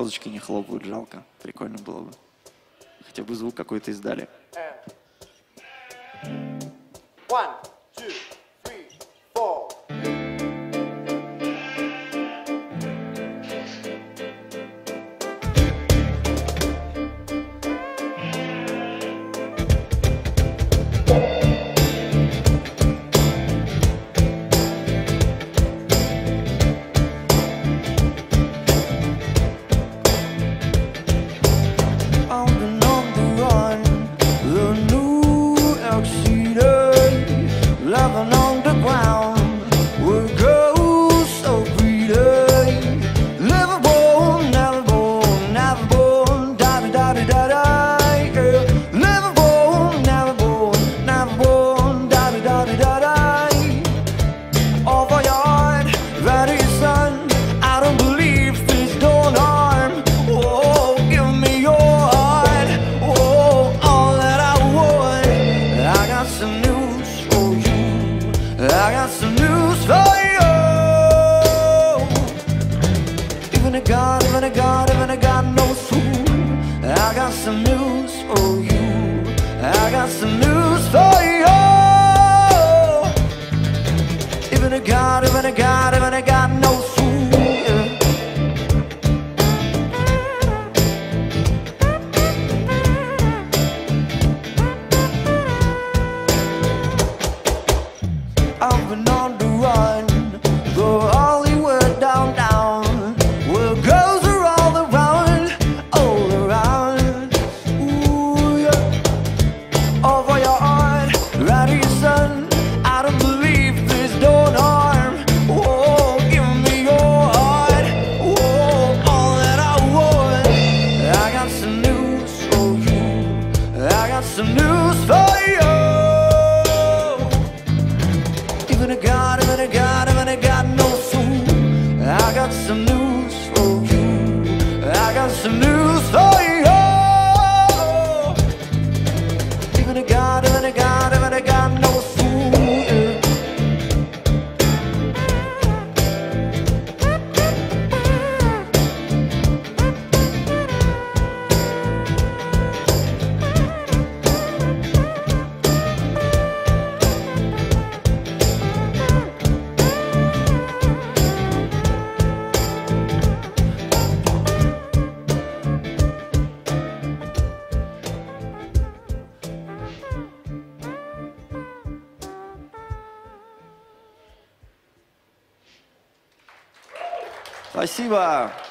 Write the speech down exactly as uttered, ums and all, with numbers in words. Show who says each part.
Speaker 1: глазочки не хлопают, жалко. Прикольно было бы. Хотя бы звук какой-то издали.
Speaker 2: One, two, three, four.
Speaker 3: I got some news for you. Even a God, even a God, even a God knows who. I got some news for you. I got some news for you. Even a God, even a God, even a God knows who. I've been on the run, the Hollywood downtown, where girls are all around, all around. Ooh, yeah. Over your heart, right to your son. I don't believe there's no harm. Oh, give me your heart. Oh, all that I want. I got some news for you. I got some news for you. Even a God, even a God, even a God knows who. I got some news for you. I got some news for you. Even a God, even a God, even a God knows who.
Speaker 1: Спасибо.